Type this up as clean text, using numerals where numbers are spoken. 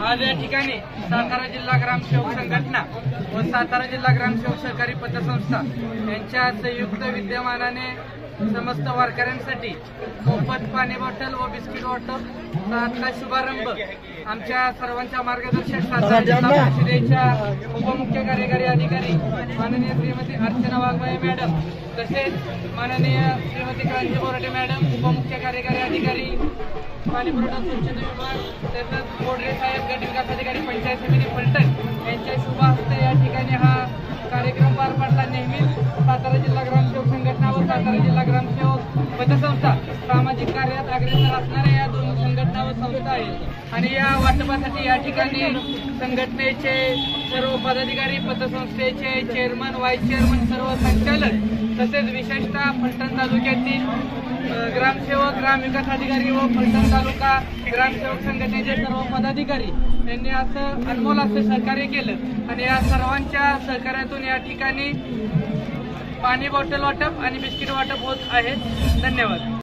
आज या ठिकाणी सातारा जिल्हा ग्रामसेवक संघटना व सातारा जिल्हा ग्रामसेवक सहकारी पतसंस्था यांच्या संयुक्त विद्यमानाने समस्त वारकऱ्यांसाठी मोफत पाणी बॉटल व बिस्किट वाटपचा शुभारंभ आमच्या सर्वांच्या मार्गदर्शक सातारा जिल्हा परिषदेच्या उपमुख्य कार्यकारी अधिकारी माननीय श्रीमती अर्चना वाघमारे मॅडम तसेच माननीय श्रीमती क्रांती बोराटे मॅडम उपमुख्य कार्यकारी अधिकारी पाणी पुरवठा स्वच्छता विभाग तसेच बोडरे साहेब गट विकास अधिकारी पंचायत समिती फलटण यांच्या शुभ हस्ते या ठिकाणी हा कार्यक्रम पार पडला। नेहमीच सातारा जिल्हा ग्रामसेवक संघटना व सातारा जिल्हा ग्रामसेवक पतसंस्था सामाजिक कार्यात अग्रेसर असणाऱ्या या दोन संघटना व संस्था आहेत आणि या वाटपासाठी या ठिकाणी संघटनेचे सर्व पदाधिकारी पतसंस्थेचे चेअरमन व्हाईस चेअरमन सर्व संचालक तसेच विशेषतः फलटण तालुक्यातील ग्रामसेवक ग्रामविकास अधिकारी व फलटण तालुका ग्रामसेवक संघटनेचे सर्व पदाधिकारी यांनी असं अनमोल असं सहकार्य केलं आणि या सर्वांच्या सहकार्यातून या ठिकाणी पाणी बॉटल वाटप आणि बिस्किट वाटप होत आहे। धन्यवाद।